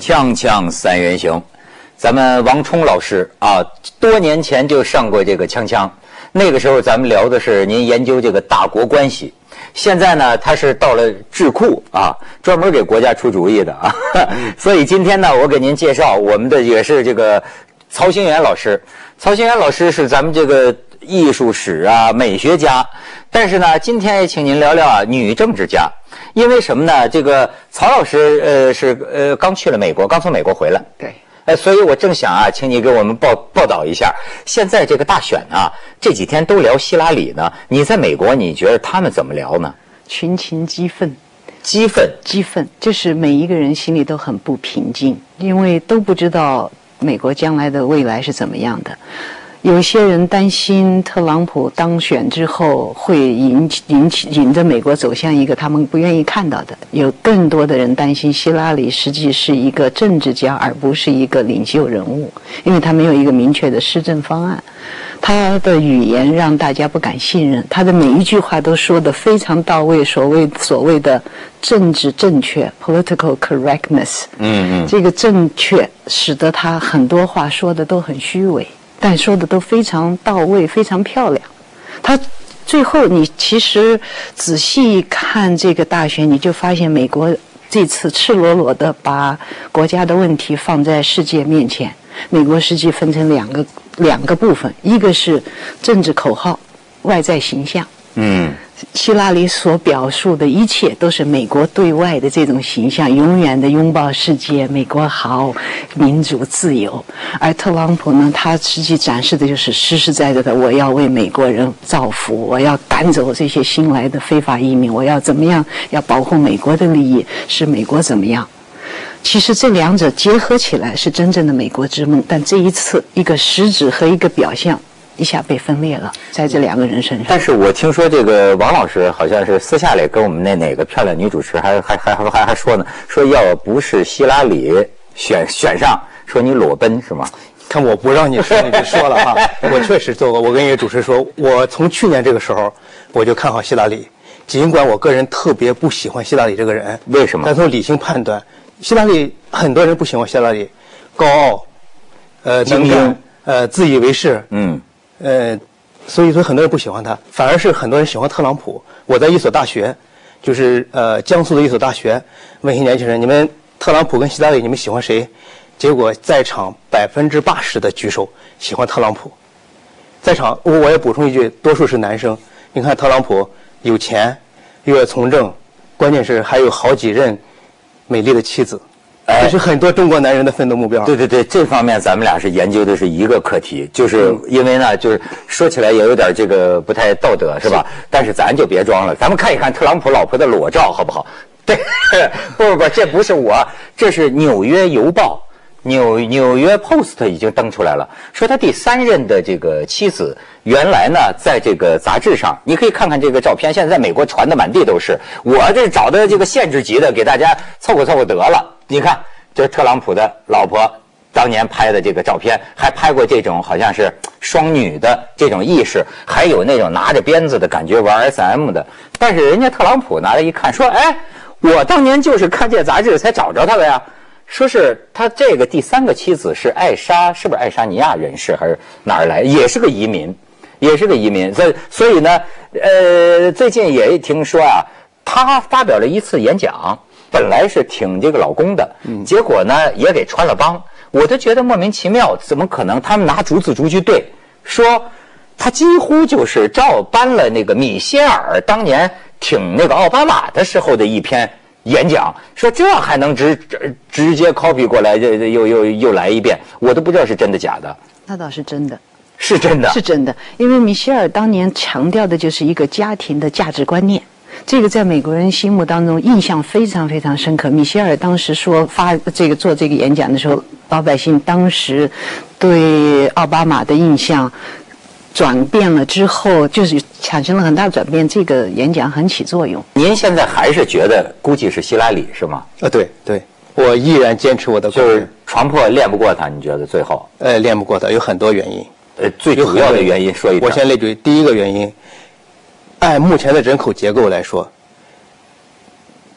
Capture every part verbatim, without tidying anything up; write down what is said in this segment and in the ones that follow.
锵锵三人行，咱们王冲老师啊，多年前就上过这个锵锵，那个时候咱们聊的是您研究这个大国关系。现在呢，他是到了智库啊，专门给国家出主意的啊。所以今天呢，我给您介绍我们的也是这个曹兴元老师。曹兴元老师是咱们这个艺术史啊、美学家，但是呢，今天也请您聊聊啊，女政治家。因为什么呢？这个曹老师呃是呃刚去了美国，刚从美国回来。 对。 呃，所以我正想啊，请你给我们报报道一下，现在这个大选啊，这几天都聊希拉里呢。你在美国，你觉得他们怎么聊呢？ 群情激愤， 激愤， 激愤，就是每一个人心里都很不平静，因为都不知道美国将来的未来是怎么样的。有些人担心特朗普当选之后会引引起引着美国走向一个他们不愿意看到的。有更多的人担心希拉里实际是一个政治家，而不是一个领袖人物，因为他没有一个明确的施政方案。他的语言让大家不敢信任，他的每一句话都说得非常到位，所谓所谓的政治正确 （political correctness）。嗯嗯，这个正确使得他很多话说的都很虚伪。但说的都非常到位，非常漂亮。他最后，你其实仔细看这个大选，你就发现美国这次赤裸裸的把国家的问题放在世界面前。美国实际分成两个两个部分，一个是政治口号、外在形象。嗯，希拉里所表述的一切都是美国对外的这种形象，永远的拥抱世界，美国好，民主自由。而特朗普呢，他实际展示的就是实实在在的，我要为美国人造福，我要赶走这些新来的非法移民，我要怎么样，要保护美国的利益，使美国怎么样。其实这两者结合起来是真正的美国之梦，但这一次一个实质和一个表象一下被分裂了，在这两个人身上。 但是我听说这个王老师好像是私下里跟我们那哪个漂亮女主持还还还还还还说呢，说要不是希拉里选选上，说你裸奔是吗？ 看我不让你说你就说了哈，我确实做过。我跟一个主持说，我从去年这个时候我就看好希拉里，尽管我个人特别不喜欢希拉里这个人。 为什么？ 但从理性判断，希拉里很多人不喜欢希拉里，高傲，呃，能干，呃，自以为是，嗯。呃，所以说很多人不喜欢他，反而是很多人喜欢特朗普。我在一所大学，就是呃江苏的一所大学，问一些年轻人，你们特朗普跟希拉里你们喜欢谁？结果在场百分之八十的举手喜欢特朗普。在场我我也补充一句，多数是男生。你看特朗普有钱，又要从政，关键是还有好几任美丽的妻子。这是很多中国男人的奋斗目标。 对对对，这方面咱们俩是研究的是一个课题，就是因为呢，就是说起来也有点这个不太道德，是吧？但是咱就别装了，咱们看一看特朗普老婆的裸照，好不好？对，不不不，这不是我，这是《纽约邮报》纽纽约 Post 已经登出来了，说他第三任的这个妻子原来呢，在这个杂志上，你可以看看这个照片，现在在美国传的满地都是。我这找的这个限制级的，给大家凑合凑合得了。你看，这是特朗普的老婆当年拍的这个照片，还拍过这种好像是双女的这种意识，还有那种拿着鞭子的感觉玩 S M 的。但是人家特朗普拿来一看，说：“哎，我当年就是看这杂志才找着他的呀。”说是他这个第三个妻子是爱沙，是不是爱沙尼亚人士还是哪儿来？也是个移民，也是个移民。所以所以呢，呃，最近也听说啊，他发表了一次演讲。本来是挺这个老公的，结果呢也给穿了帮，我都觉得莫名其妙，怎么可能？他们拿逐字逐句对，说他几乎就是照搬了那个米歇尔当年挺那个奥巴马的时候的一篇演讲，说这还能直直接 copy 过来，这又又又来一遍，我都不知道是真的假的。 那倒是真的， 是真的， 是真的，因为米歇尔当年强调的就是一个家庭的价值观念。这个在美国人心目当中印象非常非常深刻。米歇尔当时说发这个做这个演讲的时候，老百姓当时对奥巴马的印象转变了之后，就是产生了很大的转变。这个演讲很起作用。 您现在还是觉得估计是希拉里是吗？ 啊，对对，我依然坚持我的观点。 就是床破练不过他，你觉得最后？ 呃，练不过他有很多原因。 呃，最主要的原因说一遍。 我先列举第一个原因。按目前的人口结构来说，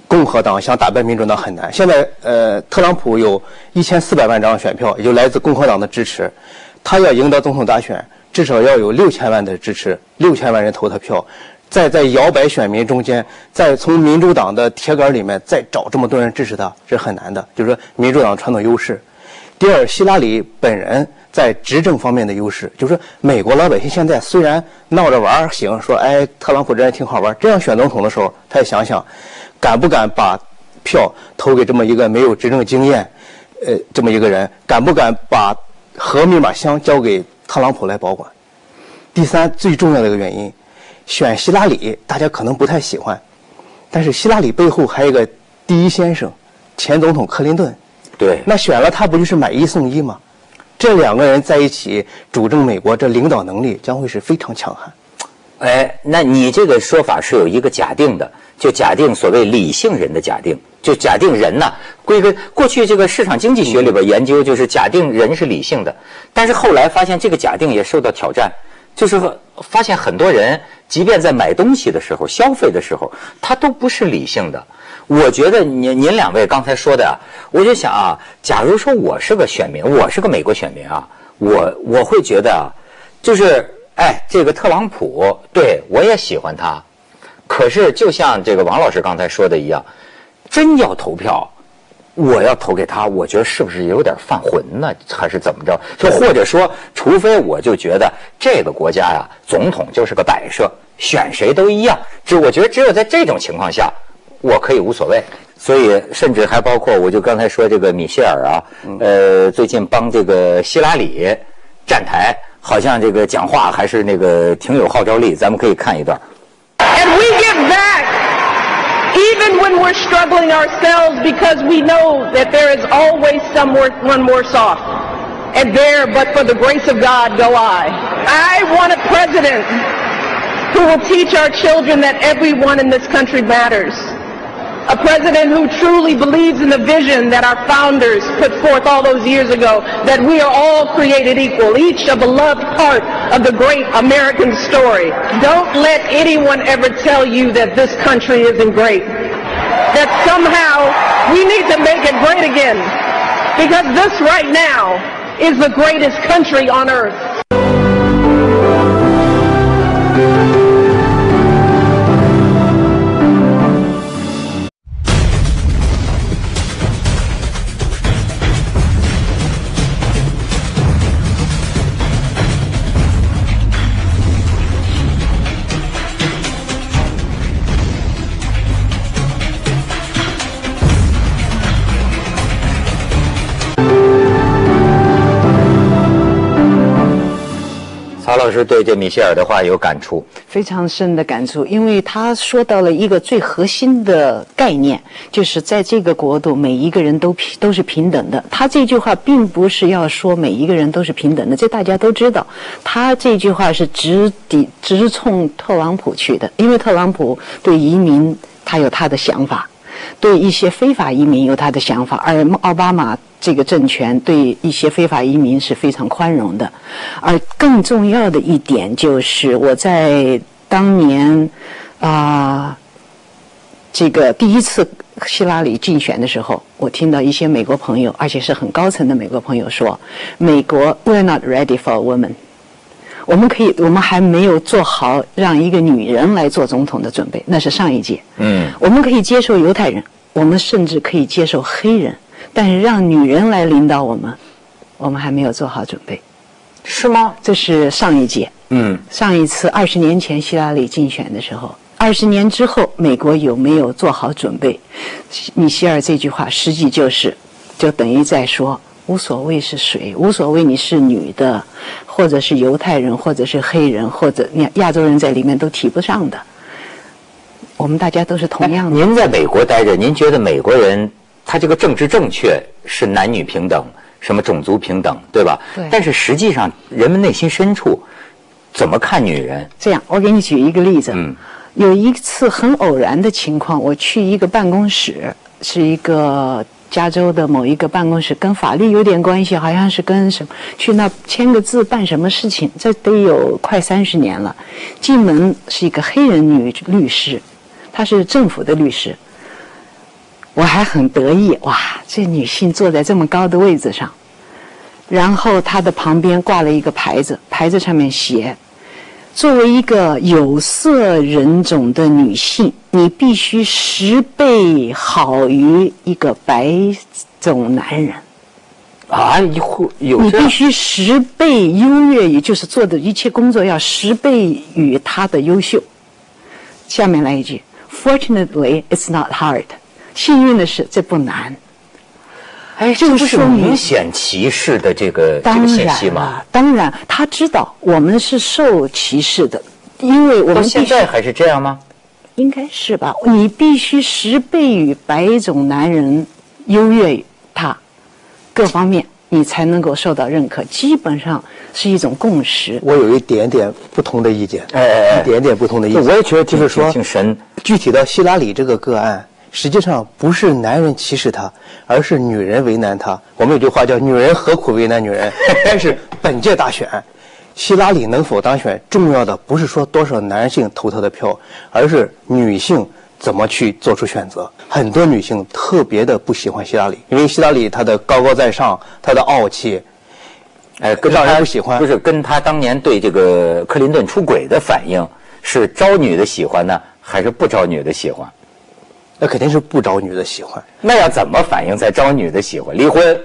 共和党想打败民主党很难。现在呃，特朗普有一千四百万张选票，也就来自共和党的支持，他要赢得总统大选，至少要有六千万的支持，六千万人投他票。再在摇摆选民中间，再从民主党的铁杆里面再找这么多人支持他，是很难的。就是说，民主党传统优势。第二，希拉里本人在执政方面的优势，就是说，美国老百姓现在虽然闹着玩行，说哎，特朗普这人挺好玩，这样选总统的时候，他也想想，敢不敢把票投给这么一个没有执政经验，呃，这么一个人，敢不敢把核密码箱交给特朗普来保管？第三，最重要的一个原因。选希拉里，大家可能不太喜欢，但是希拉里背后还有一个第一先生，前总统克林顿。 对， 那选了他不就是买一送一吗？这两个人在一起主政美国，这领导能力将会是非常强悍。 哎，那你这个说法是有一个假定的，就假定所谓理性人的假定，就假定人呢，归根过去这个市场经济学里边研究就是假定人是理性的，但是后来发现这个假定也受到挑战。就是发现很多人，即便在买东西的时候、消费的时候，他都不是理性的。我觉得您您两位刚才说的啊，我就想啊，假如说我是个选民，我是个美国选民啊，我我会觉得啊，就是哎，这个特朗普，对我也喜欢他，可是就像这个王老师刚才说的一样，真要投票。我要投给他，我觉得是不是有点犯浑呢？还是怎么着？就或者说，除非我就觉得这个国家呀，总统就是个摆设，选谁都一样。只我觉得只有在这种情况下，我可以无所谓。所以甚至还包括，我就刚才说这个米歇尔啊，呃，最近帮这个希拉里站台，好像这个讲话还是那个挺有号召力。咱们可以看一段。 And we give back.Even when we're struggling ourselves because we know that there is always someone worse off. And there, but for the grace of God, go I. I want a president who will teach our children that everyone in this country matters. A president who truly believes in the vision that our founders put forth all those years ago, that we are all created equal, each a beloved part of the great American story. Don't let anyone ever tell you that this country isn't great. That somehow we need to make it great again. Because this right now is the greatest country on earth. 曹老师对这米歇尔的话有感触， 非常深的感触，因为他说到了一个最核心的概念，就是在这个国度每一个人都平都是平等的。他这句话并不是要说每一个人都是平等的，这大家都知道。他这句话是直抵直冲特朗普去的，因为特朗普对移民他有他的想法，对一些非法移民有他的想法，而奥巴马这个政权对一些非法移民是非常宽容的。而更重要的一点就是我在当年啊、呃、这个第一次希拉里竞选的时候，我听到一些美国朋友，而且是很高层的美国朋友说，美国 we're not ready for a woman， 我们可以我们还没有做好让一个女人来做总统的准备，那是上一届。嗯，我们可以接受犹太人，我们甚至可以接受黑人，但是让女人来领导我们，我们还没有做好准备。 是吗？ 这是上一届。嗯，上一次二十年前希拉里竞选的时候，二十年之后美国有没有做好准备？米歇尔这句话实际就是，就等于在说，无所谓是谁，无所谓你是女的，或者是犹太人，或者是黑人，或者亚洲人在里面都提不上的。我们大家都是同样的。 您在美国待着，您觉得美国人他这个政治正确是男女平等？什么种族平等，对吧？ 对。 但是实际上，人们内心深处怎么看女人？ 这样，我给你举一个例子。嗯。有一次很偶然的情况，我去一个办公室，是一个加州的某一个办公室，跟法律有点关系，好像是跟什么去那签个字办什么事情，这得有快三十年了。进门是一个黑人女律师，她是政府的律师。 我还很得意，哇，这女性坐在这么高的位置上，然后她的旁边挂了一个牌子，牌子上面写，作为一个有色人种的女性，你必须十倍好于一个白种男人。 啊，有有你必须十倍优越于，就是做的一切工作要十倍于他的优秀。下面来一句 ，Fortunately, it's not hard。幸运的是，这不难。 哎，这不是明显歧视的这个这个信息吗？ 当然，他知道我们是受歧视的，因为我们到现在还是这样吗？ 应该是吧？你必须十倍于白种男人优越于他，各方面你才能够受到认可，基本上是一种共识。 我有一点点不同的意见， 哎哎哎一点点不同的意见。 我也觉得就是说， 挺神。 具体到希拉里这个个案，实际上不是男人歧视她，而是女人为难她。我们有句话叫"女人何苦为难女人"。但是本届大选，希拉里能否当选，重要的不是说多少男性投她的票，而是女性怎么去做出选择。很多女性特别的不喜欢希拉里，因为希拉里她的高高在上，她的傲气， 哎，跟让人不喜欢。 不是跟她当年对这个克林顿出轨的反应，是招女的喜欢呢，还是不招女的喜欢？ 那肯定是不招女的喜欢。 那要怎么反应才招女的喜欢？离婚？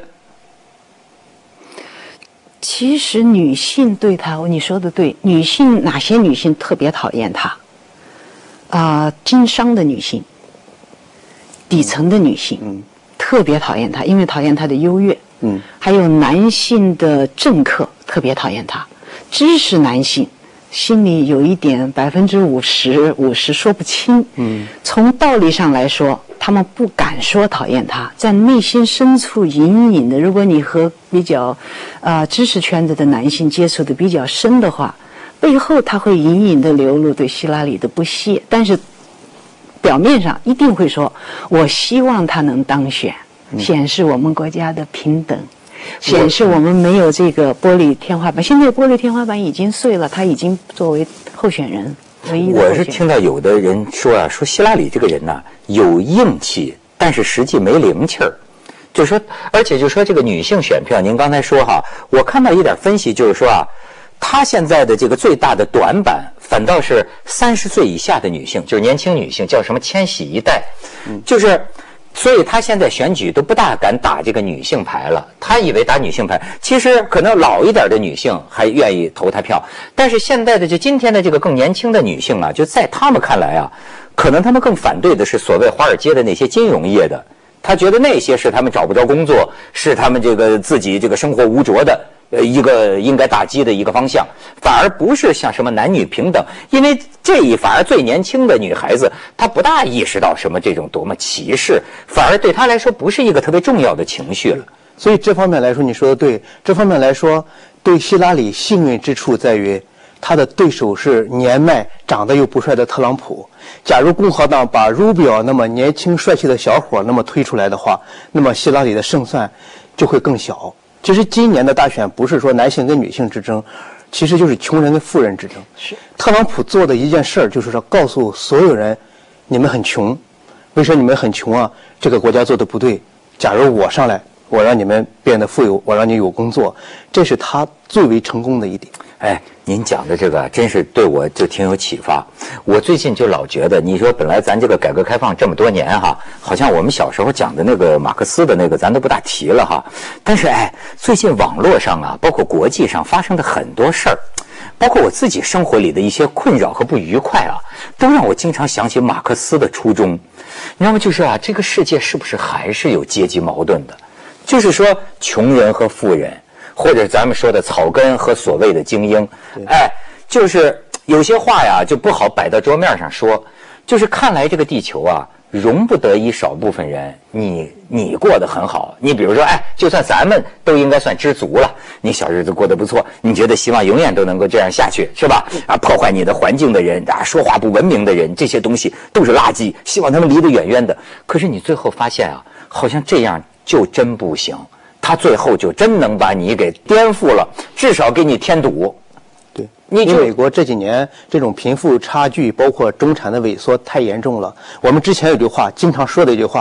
其实女性对他，你说的对，女性哪些女性特别讨厌他？啊、呃，经商的女性，底层的女性， 嗯， 特别讨厌他，因为讨厌他的优越。 嗯， 还有男性的政客特别讨厌他，知识男性心里有一点百分之五十五十说不清。 嗯， 从道理上来说，他们不敢说讨厌他，在内心深处隐隐的。如果你和比较啊、呃、知识圈子的男性接触的比较深的话，背后他会隐隐的流露对希拉里的不屑，但是表面上一定会说：“我希望他能当选，显示我们国家的平等。”显示我们没有这个玻璃天花板，现在玻璃天花板已经碎了，他已经作为候选人唯一的候选人。 我是听到有的人说啊，说希拉里这个人呢、啊、有硬气，但是实际没灵气儿。就说，而且就说这个女性选票，您刚才说哈，我看到一点分析，就是说啊，她现在的这个最大的短板，反倒是三十岁以下的女性，就是年轻女性，叫什么千禧一代，就是。所以他现在选举都不大敢打这个女性牌了，他以为打女性牌，其实可能老一点的女性还愿意投他票，但是现在的就今天的这个更年轻的女性啊，就在他们看来啊，可能他们更反对的是所谓华尔街的那些金融业的，他觉得那些是他们找不着工作，是他们这个自己这个生活无着的。呃，一个应该打击的一个方向，反而不是像什么男女平等，因为这一反而最年轻的女孩子，她不大意识到什么这种多么歧视，反而对她来说不是一个特别重要的情绪了。 所以这方面来说，你说的对。这方面来说，对希拉里幸运之处在于，他的对手是年迈、长得又不帅的特朗普。假如共和党把 Rubio 那么年轻帅气的小伙那么推出来的话，那么希拉里的胜算就会更小。其实今年的大选不是说男性跟女性之争，其实就是穷人跟富人之争。 是特朗普做的一件事儿，就是说告诉所有人，你们很穷，为什么你们很穷啊？这个国家做的不对。假如我上来，我让你们变得富有，我让你有工作，这是他最为成功的一点。 哎，您讲的这个真是对我就挺有启发。我最近就老觉得，你说本来咱这个改革开放这么多年哈，好像我们小时候讲的那个马克思的那个咱都不大提了哈。但是哎，最近网络上啊，包括国际上发生的很多事儿，包括我自己生活里的一些困扰和不愉快啊，都让我经常想起马克思的初衷。你知道吗？就是啊，这个世界是不是还是有阶级矛盾的？就是说，穷人和富人。或者咱们说的草根和所谓的精英，哎，就是有些话呀就不好摆到桌面上说，就是看来这个地球啊容不得一少部分人你你过得很好，你比如说哎，就算咱们都应该算知足了，你小日子过得不错，你觉得希望永远都能够这样下去是吧？啊，破坏你的环境的人啊，说话不文明的人，这些东西都是垃圾，希望他们离得远远的。可是你最后发现啊，好像这样就真不行。他最后就真能把你给颠覆了，至少给你添堵。 对，你就美国这几年这种贫富差距，包括中产的萎缩太严重了。我们之前有句话经常说的一句话，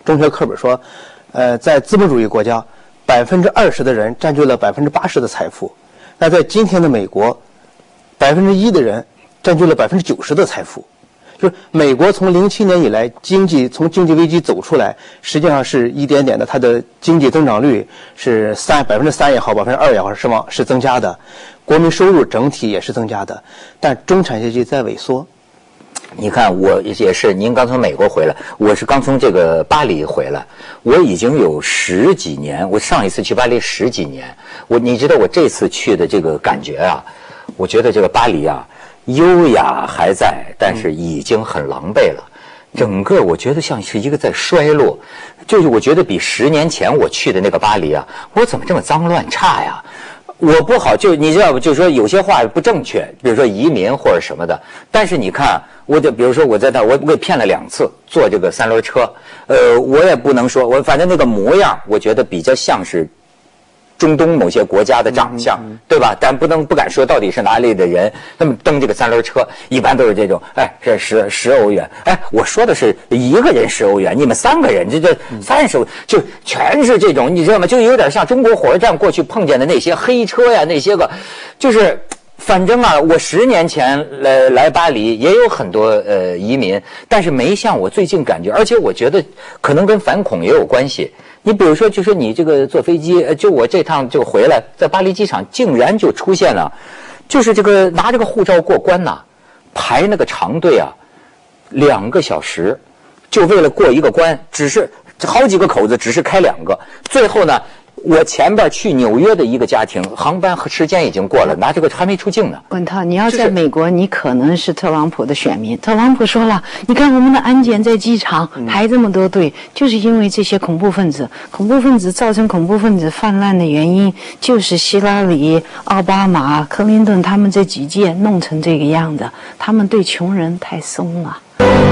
中学课本说，呃，在资本主义国家，百分之二十的人占据了百分之八十的财富，那在今天的美国，百分之一的人占据了百分之九十的财富。就是美国从零七年以来，经济从经济危机走出来，实际上是一点点的，它的经济增长率是三百分之三也好，百分之二也好，是吗？是增加的，国民收入整体也是增加的，但中产阶级在萎缩。 你看，我也是，您刚从美国回来，我是刚从这个巴黎回来，我已经有十几年，我上一次去巴黎十几年，我你知道我这次去的这个感觉啊，我觉得这个巴黎啊。优雅还在，但是已经很狼狈了。整个我觉得像是一个在衰落，就是我觉得比十年前我去的那个巴黎啊，我怎么这么脏乱差呀？我不好，就你知道不？就是说有些话不正确，比如说移民或者什么的。但是你看，我就比如说我在那儿，我我给骗了两次，坐这个三轮车，呃，我也不能说，我反正那个模样，我觉得比较像是。中东某些国家的长相，对吧？但不能不敢说到底是哪里的人。那么蹬这个三轮车，一般都是这种，哎，这十十欧元，哎，我说的是一个人十欧元，你们三个人这这三十，就全是这种，你知道吗？就有点像中国火车站过去碰见的那些黑车呀，那些个，就是。反正啊，我十年前来来巴黎也有很多呃移民，但是没像我最近感觉，而且我觉得可能跟反恐也有关系。你比如说，就说你这个坐飞机，就我这趟就回来，在巴黎机场竟然就出现了，就是这个拿这个护照过关呐、啊，排那个长队啊，两个小时，就为了过一个关，只是好几个口子，只是开两个，最后呢。我前边去纽约的一个家庭，航班和时间已经过了，拿这个还没出境呢。 滚涛，你要在美国，你可能是特朗普的选民。特朗普说了，你看我们的安检在机场排这么多队，就是因为这些恐怖分子。恐怖分子造成恐怖分子泛滥的原因，就是希拉里、奥巴马、克林顿他们这几届弄成这个样子。他们对穷人太松了。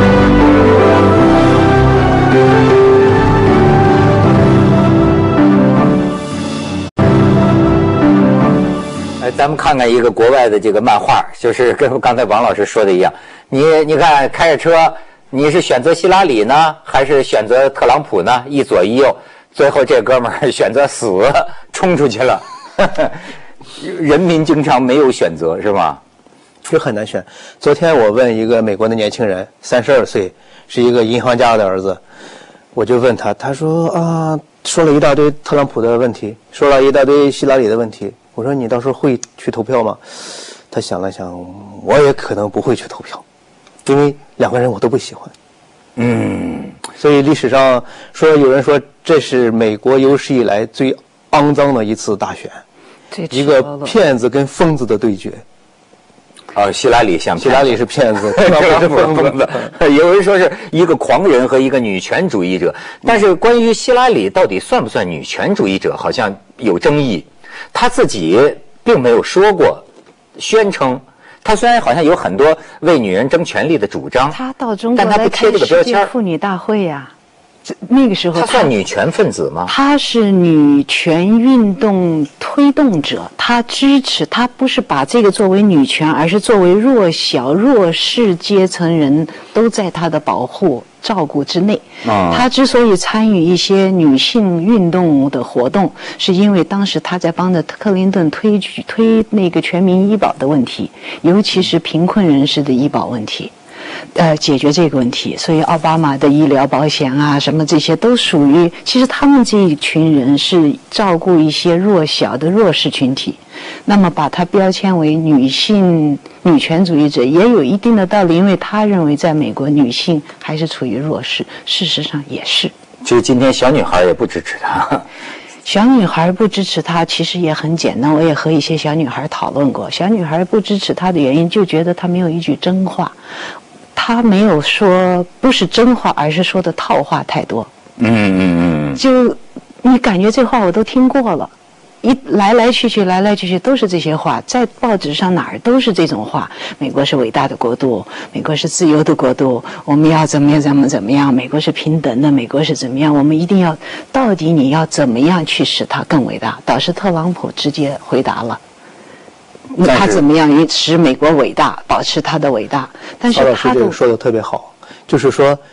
哎，咱们看看一个国外的这个漫画，就是跟刚才王老师说的一样。你你看，开着车，你是选择希拉里呢，还是选择特朗普呢？一左一右，最后这哥们儿选择死，冲出去了。人民经常没有选择，是吧？ 就很难选。昨天我问一个美国的年轻人，三十二岁，是一个银行家的儿子，我就问他，他说啊，说了一大堆特朗普的问题，说了一大堆希拉里的问题。我说你到时候会去投票吗？他想了想，我也可能不会去投票，因为两个人我都不喜欢。嗯，所以历史上说有人说这是美国有史以来最肮脏的一次大选，一个骗子跟疯子的对决。 哦，希拉里像希拉里是骗子，特朗普是疯子。 有人说是一个狂人和一个女权主义者，但是关于希拉里到底算不算女权主义者，好像有争议。他自己并没有说过，宣称他虽然好像有很多为女人争权利的主张， 他到中国但他不贴这个标签。 妇女大会呀、啊，那个时候他, 他算女权分子吗？ 他是女权运动推动者，他支持，他不是把这个作为女权，而是作为弱小弱势阶层人都在他的保护照顾之内。嗯、他之所以参与一些女性运动的活动，是因为当时他在帮着克林顿推举推那个全民医保的问题，尤其是贫困人士的医保问题。呃，解决这个问题，所以奥巴马的医疗保险啊，什么这些都属于，其实他们这一群人是照顾一些弱小的弱势群体，那么把它标签为女性女权主义者也有一定的道理，因为他认为在美国女性还是处于弱势，事实上也是。 其实今天小女孩也不支持他。 小女孩不支持他其实也很简单，我也和一些小女孩讨论过，小女孩不支持他的原因就觉得他没有一句真话。他没有说不是真话，而是说的套话太多。嗯嗯嗯。就你感觉这话我都听过了，一来来去去来来去去都是这些话，在报纸上哪儿都是这种话。美国是伟大的国度，美国是自由的国度，我们要怎么样怎么怎么样，美国是平等的，美国是怎么样，我们一定要，到底你要怎么样去使它更伟大？导致特朗普直接回答了。他怎么样使美国伟大，保持他的伟大？但是他曹老师这个说的特别好，就是说，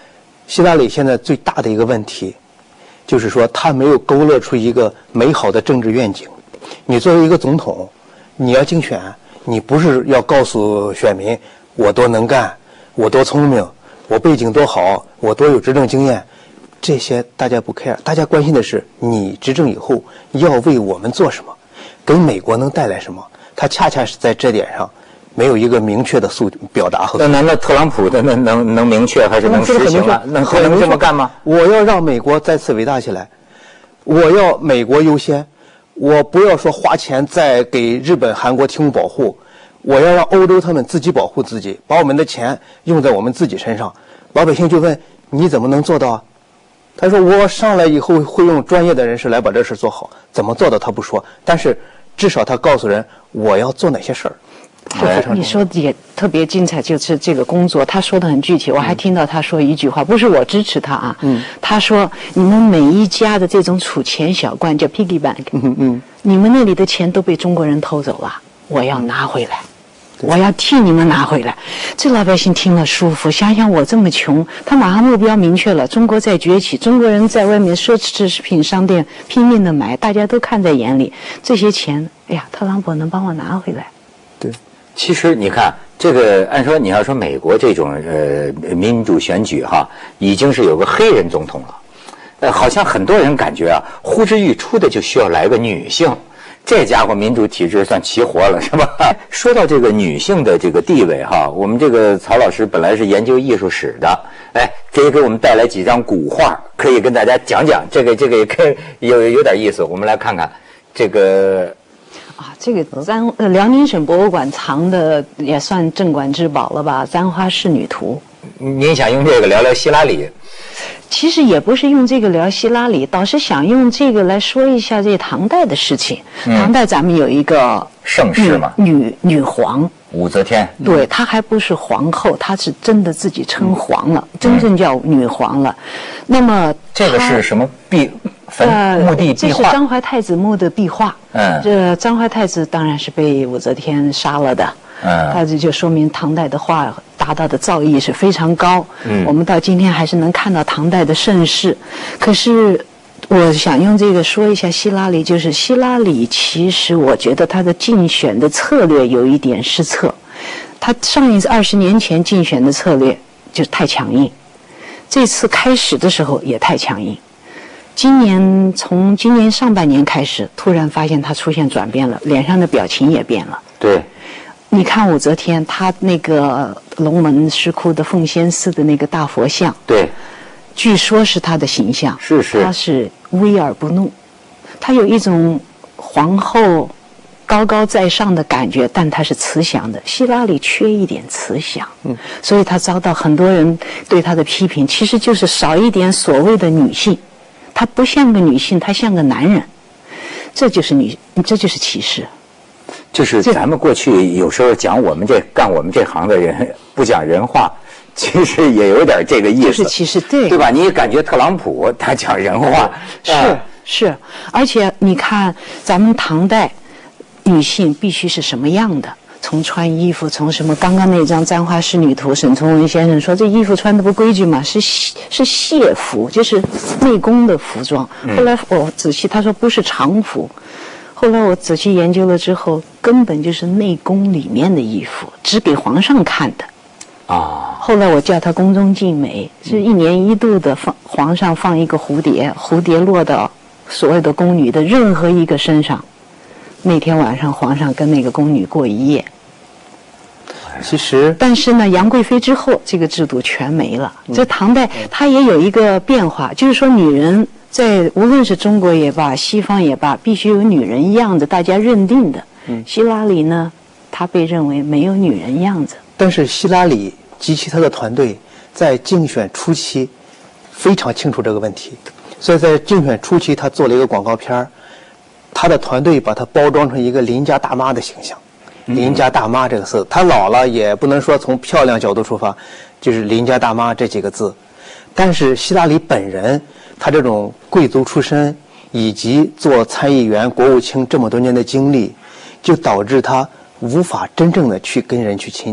希拉里现在最大的一个问题，就是说他没有勾勒出一个美好的政治愿景。你作为一个总统，你要竞选，你不是要告诉选民我多能干，我多聪明，我背景多好，我多有执政经验，这些大家不 care， 大家关心的是你执政以后要为我们做什么，给美国能带来什么。他恰恰是在这点上没有一个明确的诉表达和。 那难道特朗普的能能能明确还是能实行啊？能还能这么干吗？ 我要让美国再次伟大起来，我要美国优先，我不要说花钱再给日本、韩国提供保护，我要让欧洲他们自己保护自己，把我们的钱用在我们自己身上。老百姓就问你怎么能做到啊？他说我上来以后会用专业的人士来把这事做好，怎么做到他不说，但是至少他告诉人我要做哪些事儿。 你说的也特别精彩，就是这个工作，他说的很具体。我还听到他说一句话，不是我支持他啊，嗯，他说你们每一家的这种储钱小罐叫 piggy bank， 嗯嗯，你们那里的钱都被中国人偷走了，我要拿回来，我要替你们拿回来。这老百姓听了舒服，想想我这么穷，他马上目标明确了，中国在崛起，中国人在外面奢侈品商店拼命的买，大家都看在眼里，这些钱，哎呀，特朗普能帮我拿回来。 对。 其实你看，这个按说你要说美国这种呃民主选举哈，已经是有个黑人总统了，呃，好像很多人感觉啊，呼之欲出的就需要来个女性，这家伙民主体制算齐活了，是吧？说到这个女性的这个地位哈，我们这个曹老师本来是研究艺术史的，哎，可以给我们带来几张古画，可以跟大家讲讲，这个这个也可以有有点意思，我们来看看这个。 啊，这个簪呃辽宁省博物馆藏的也算镇馆之宝了吧，《簪花仕女图》。 您想用这个聊聊希拉里？ 其实也不是用这个聊希拉里，倒是想用这个来说一下这唐代的事情。嗯、唐代咱们有一个盛世嘛， 女女皇武则天， 对，她还不是皇后，她是真的自己称皇了，嗯、真正叫女皇了。那么这个是什么壁？呃，墓地壁画， 这是张怀太子墓的壁画。嗯，这张怀太子当然是被武则天杀了的。嗯，他这就说明唐代的画达到的造诣是非常高。嗯，我们到今天还是能看到唐代的盛世。可是，我想用这个说一下希拉里，就是希拉里，其实我觉得他的竞选的策略有一点失策。他上一次二十年前竞选的策略就太强硬，这次开始的时候也太强硬。今年从今年上半年开始，突然发现他出现转变了，脸上的表情也变了。 对， 你看武则天，她那个龙门石窟的奉先寺的那个大佛像， 对， 据说是她的形象， 是是， 她是威而不怒，她有一种皇后高高在上的感觉，但她是慈祥的。希拉里缺一点慈祥，嗯，所以她遭到很多人对她的批评，其实就是少一点所谓的女性。她不像个女性，她像个男人，这就是女，这就是歧视。 就是咱们过去有时候讲我们这干我们这行的人不讲人话，其实也有点这个意思。 就是歧视，对对吧？你感觉特朗普他讲人话， 是、啊、是，而且你看咱们唐代女性必须是什么样的？从穿衣服，从什么？刚刚那张《簪花仕女图》，沈从文先生说这衣服穿的不规矩嘛，是是谢服，就是内宫的服装。后来我仔细，他说不是常服。后来我仔细研究了之后，根本就是内宫里面的衣服，只给皇上看的。啊！后来我叫他宫中静美，是一年一度的放皇上放一个蝴蝶，蝴蝶落到所有的宫女的任何一个身上。那天晚上，皇上跟那个宫女过一夜。 其实， 但是呢，杨贵妃之后，这个制度全没了。这唐代它也有一个变化，就是说女人在无论是中国也罢，西方也罢，必须有女人样子，大家认定的。嗯，希拉里呢，她被认为没有女人样子。 但是希拉里及其他的团队在竞选初期非常清楚这个问题，所以在竞选初期，他做了一个广告片儿。他的团队把她包装成一个邻家大妈的形象，邻家大妈这个字，她老了也不能说从漂亮角度出发，就是邻家大妈这几个字。但是希拉里本人，她这种贵族出身以及做参议员、国务卿这么多年的经历，就导致她无法真正的去跟人去亲近。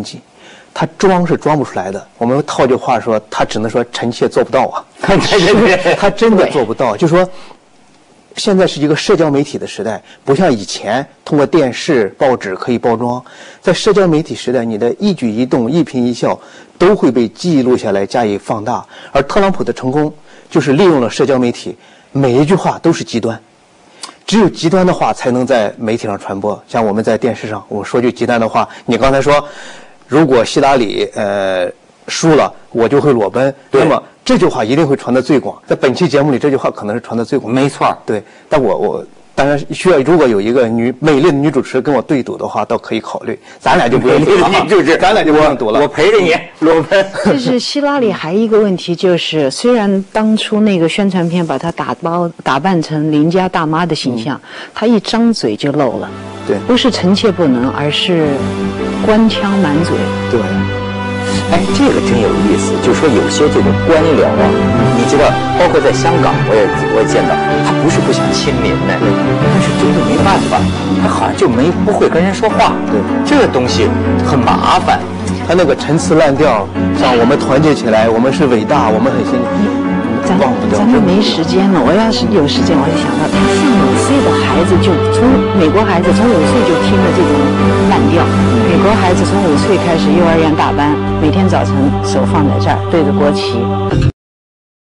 他装是装不出来的。我们套句话说，他只能说臣妾做不到啊。他真的做不到，就说现在是一个社交媒体的时代，不像以前通过电视、报纸可以包装。在社交媒体时代，你的一举一动、一颦一笑都会被记录下来，加以放大。而特朗普的成功就是利用了社交媒体，每一句话都是极端。只有极端的话才能在媒体上传播。像我们在电视上，我们说句极端的话，你刚才说，如果希拉里呃输了，我就会裸奔，那么这句话一定会传得最广。在本期节目里，这句话可能是传得最广。 没错， 对。但我我当然需要，如果有一个女美丽的女主持跟我对赌的话，倒可以考虑。咱俩就不用赌了， 女主持， 咱俩就不用赌了。 我陪着你裸奔。 就是希拉里还一个问题，就是虽然当初那个宣传片把她打包打扮成邻家大妈的形象，嗯、她一张嘴就漏了。 对， 不是臣妾不能，而是官腔满嘴。 对。 哎，这个真有意思，就是说有些这个官僚啊，你知道，包括在香港，我也我也见到，他不是不想亲民呢，但是真的没办法，他好像就没不会跟人说话。 对， 这个东西很麻烦。 他那个陈词滥调，像我们团结起来，我们是伟大，我们很辛苦。 咱咱们没时间了，我要是有时间，我就想到他上五岁的孩子就从美国孩子从五岁就听了这种滥调，美国孩子从五岁开始幼儿园大班，每天早晨手放在这儿对着国旗。